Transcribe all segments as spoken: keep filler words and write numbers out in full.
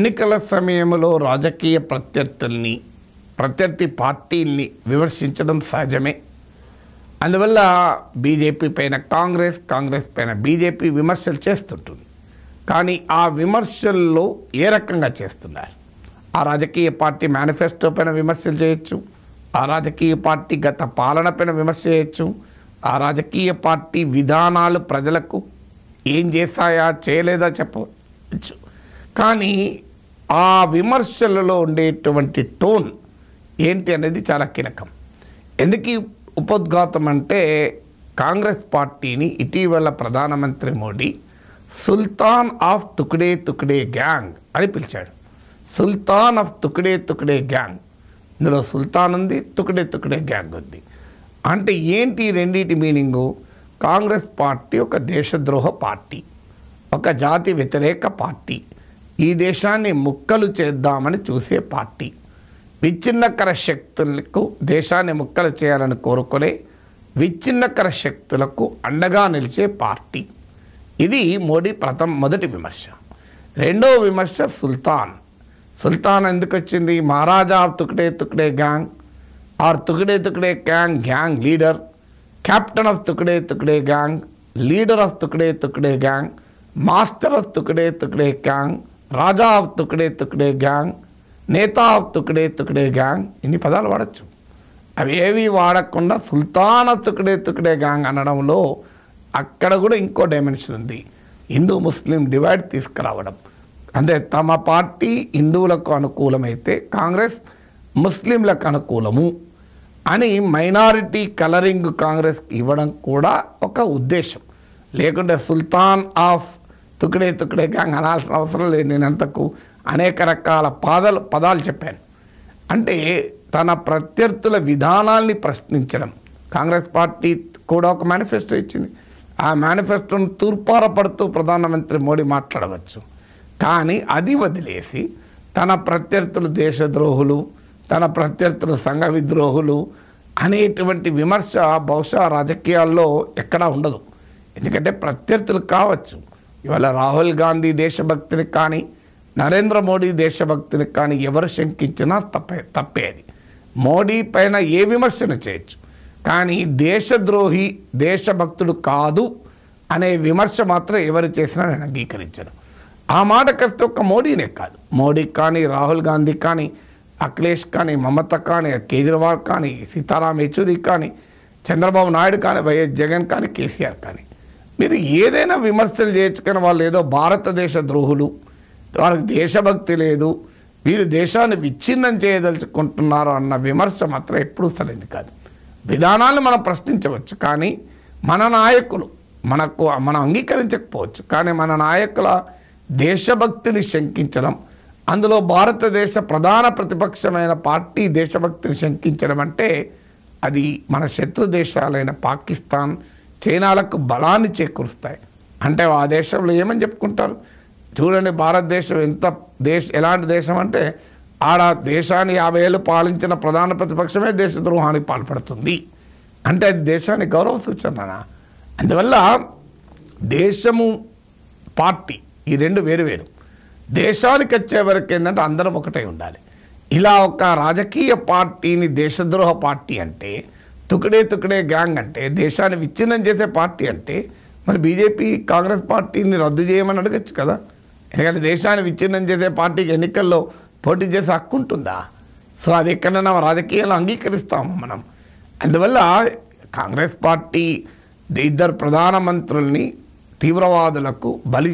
ఎన్నికల సమయంలో రాజకీయ ప్రత్యర్థుల్ని ప్రత్యర్థి పార్టీల్ని విమర్శించడం సహజమే. అందువల్ల బీజేపీ పైన కాంగ్రెస్, కాంగ్రెస్ పైన బీజేపీ విమర్శలు చేస్తుంటుంది. కానీ ఆ విమర్శల్లో ఏ రకంగా చేస్తున్నారు? ఆ రాజకీయ పార్టీ మేనిఫెస్టో పైన విమర్శలు చేయొచ్చు, ఆ రాజకీయ పార్టీ గత పాలన పైన విమర్శ చేయొచ్చు, ఆ రాజకీయ పార్టీ విధానాలు ప్రజలకు ఏం చేశాయా చేయలేదా చెప్పవచ్చు. కానీ ఆ విమర్శలలో ఉండేటువంటి టోన్ ఏంటి అనేది చాలా కీలకం. ఎందుకు ఉపోద్ఘాతం అంటే, కాంగ్రెస్ పార్టీని ఇటీవల ప్రధానమంత్రి Modi sultan of tukde tukde gang అని పిలిచాడు. సుల్తాన్ ఆఫ్ తుక్డే తుక్డే గ్యాంగ్, ఇందులో సుల్తాన్ ఉంది, తుక్డే తుక్డే గ్యాంగ్ ఉంది. అంటే ఏంటి రెండింటి మీనింగు? కాంగ్రెస్ పార్టీ ఒక దేశద్రోహ పార్టీ, ఒక జాతి వ్యతిరేక పార్టీ, ఈ దేశాన్ని ముక్కలు చేద్దామని చూసే పార్టీ, విచ్ఛిన్నకర శక్తులకు దేశాన్ని ముక్కలు చేయాలని కోరుకునే విచ్ఛిన్నకర శక్తులకు అండగా నిలిచే పార్టీ. ఇది మోడీ ప్రథమ మొదటి విమర్శ. రెండవ విమర్శ సుల్తాన్. సుల్తాన్ ఎందుకు వచ్చింది? Maharaja of tukde tukde gang or tukde tukde gang gang leader, captain of tukde tukde gang, leader of tukde tukde gang, master of tukde tukde gang, raja of tukde tukde gang, neta of tukde tukde gang, ఇన్ని పదాలు వాడచ్చు. అవి ఏవి వాడకుండా సుల్తాన్ ఆఫ్ తుక్డే తుక్డే గ్యాంగ్ అనడంలో అక్కడ కూడా ఇంకో డైమెన్షన్ ఉంది. హిందూ ముస్లిం డివైడ్ తీసుకురావడం. అంటే తమ పార్టీ హిందువులకు అనుకూలమైతే కాంగ్రెస్ ముస్లింలకు అనుకూలము అని మైనారిటీ కలరింగ్ కాంగ్రెస్ ఇవ్వడం కూడా ఒక ఉద్దేశం. లేకుంటే సుల్తాన్ ఆఫ్ తుక్డే తుక్డే గ్యాంగ్ అనాల్సిన అవసరం లేదు. నేను అంతకు అనేక రకాల పదాలు పదాలు చెప్పాను. అంటే తన ప్రత్యర్థుల విధానాల్ని ప్రశ్నించడం. కాంగ్రెస్ పార్టీ కూడా ఒక మేనిఫెస్టో ఇచ్చింది. ఆ మేనిఫెస్టోను తూర్పారపడుతూ ప్రధానమంత్రి మోడీ మాట్లాడవచ్చు. కానీ అది వదిలేసి తన ప్రత్యర్థులు దేశద్రోహులు, తన ప్రత్యర్థులు సంఘ విద్రోహులు అనేటువంటి విమర్శ బహుశా రాజకీయాల్లో ఎక్కడా ఉండదు. ఎందుకంటే ప్రత్యర్థులు కావచ్చు. ఇవాళ రాహుల్ గాంధీ దేశభక్తిని కానీ, నరేంద్ర మోడీ దేశభక్తిని కానీ ఎవరు శంకించినా తప్పే తప్పేది. మోడీ పైన ఏ విమర్శన చేయొచ్చు, కానీ దేశద్రోహి దేశభక్తుడు కాదు అనే విమర్శ మాత్రం ఎవరు చేసినా నేను అంగీకరించను. ఆ మాటకొస్తే ఒక్క మోడీనే కాదు, మోడీ కానీ, రాహుల్ గాంధీ కానీ, అఖిలేష్ కానీ, మమత కానీ, కేజ్రీవాల్ కానీ, సీతారాం యెచూరి కానీ, చంద్రబాబు నాయుడు కానీ, వైఎస్ జగన్ కానీ, కేసీఆర్ కానీ, మీరు ఏదైనా విమర్శలు చేయొచ్చు. కానీ వాళ్ళు ఏదో భారతదేశ ద్రోహులు, వాళ్ళకి దేశభక్తి లేదు, వీరు దేశాన్ని విచ్ఛిన్నం చేయదలుచుకుంటున్నారు అన్న విమర్శ మాత్రం ఎప్పుడూ సరైనది కాదు. విధానాలను మనం ప్రశ్నించవచ్చు, కానీ మన నాయకులు మనకు మనం అంగీకరించకపోవచ్చు, కానీ మన నాయకుల దేశభక్తిని శంకించడం, అందులో భారతదేశ ప్రధాన ప్రతిపక్షమైన పార్టీ దేశభక్తిని శంకించడం అంటే అది మన శత్రు దేశాలైన పాకిస్తాన్, చైనాలకు బలాన్ని చేకూరుస్తాయి. అంటే ఆ దేశంలో ఏమని చెప్పుకుంటారు? చూడండి, భారతదేశం ఎంత దేశ ఎలాంటి దేశం అంటే ఆడ దేశాన్ని యాభై ఏళ్ళు పాలించిన ప్రధాన ప్రతిపక్షమే దేశద్రోహానికి పాల్పడుతుంది అంటే అది దేశానికి గౌరవ సూచన. అందువల్ల దేశము, పార్టీ ఈ రెండు వేరు వేరు. దేశానికి వచ్చే వరకు ఏంటంటే అందరం ఒకటే ఉండాలి. ఇలా ఒక రాజకీయ పార్టీని దేశద్రోహ పార్టీ అంటే, తుక్డే తుక్డే గ్యాంగ్ అంటే, దేశాన్ని విచ్ఛిన్నం చేసే పార్టీ అంటే, మరి బీజేపీ కాంగ్రెస్ పార్టీని రద్దు చేయమని అడగచ్చు కదా. ఎందుకంటే దేశాన్ని విచ్ఛిన్నం చేసే పార్టీకి ఎన్నికల్లో పోటీ చేసే హక్కు ఉంటుందా? సో అది ఎక్కడైనా రాజకీయాలు అంగీకరిస్తాము మనం. అందువల్ల కాంగ్రెస్ పార్టీ ఇద్దరు ప్రధానమంత్రుల్ని తీవ్రవాదులకు బలి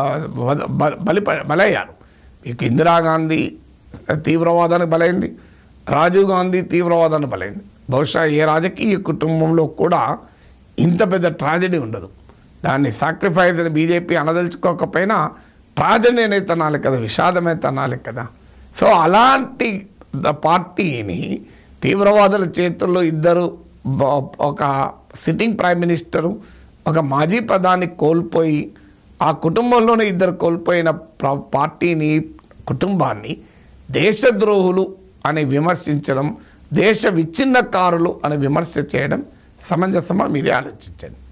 బలి బలయ్యారు. మీకు ఇందిరాగాంధీ తీవ్రవాదానికి బలైంది, రాజీవ్ గాంధీ తీవ్రవాదానికి బలైంది. బహుశా ఏ రాజకీయ కుటుంబంలో కూడా ఇంత పెద్ద ట్రాజెడీ ఉండదు. దాన్ని సాక్రిఫైస్ అని బీజేపీ అనదలుచుకోకపోయినా ట్రాజెడీ అనేది అనాలి కదా, విషాదమైతే అనాలి కదా. సో అలాంటి పార్టీని తీవ్రవాదుల చేతుల్లో ఇద్దరు, ఒక సిట్టింగ్ ప్రైమ్ మినిస్టరు, ఒక మాజీ ప్రధాని కోల్పోయి, ఆ కుటుంబంలోనే ఇద్దరు కోల్పోయిన పార్టీని, కుటుంబాన్ని దేశద్రోహులు అని విమర్శించడం, దేశ విచ్ఛిన్నకారులు అని విమర్శ చేయడం సమంజసమా? మీరే ఆలోచించండి.